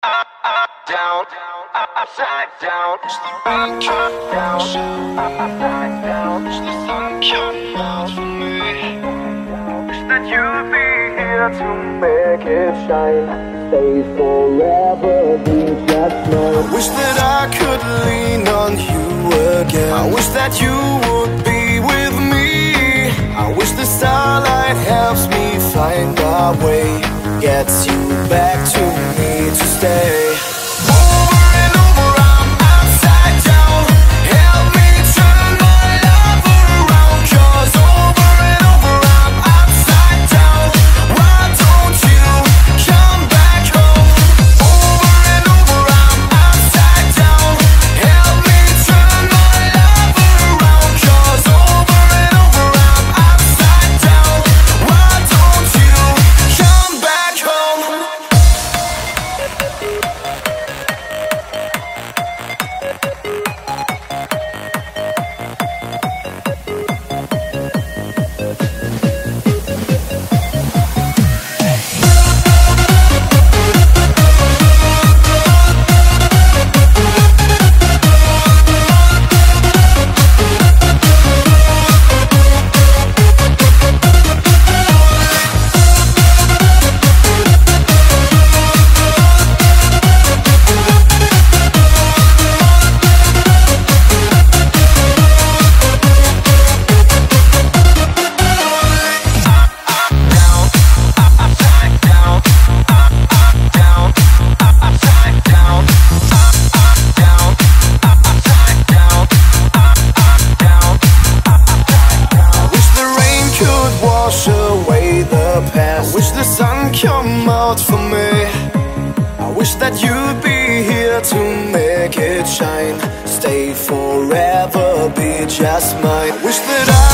Down, upside down, down, upside down. Wish the sun came out for me. Wish that you'd be here to make it shine. Stay forever, be just mine. I wish that I could lean on you again. I wish that you would be with me. I wish the starlight helps me find our way, gets you back to me to stay. Wish the sun come out for me. I wish that you'd be here to make it shine. Stay forever, be just mine. Wish that